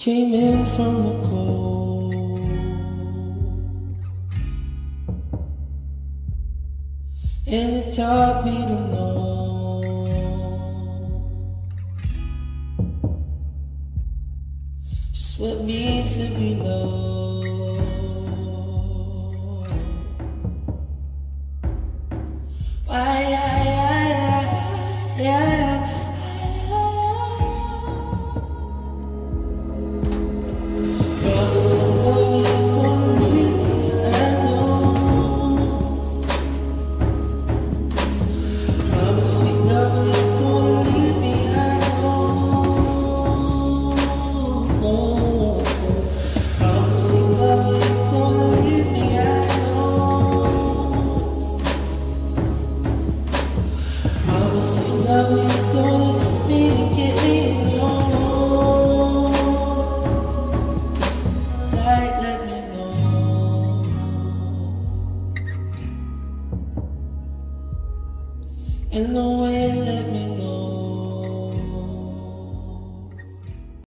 came in from the cold, and it taught me to know just what it means to be loved. Why, and the wind let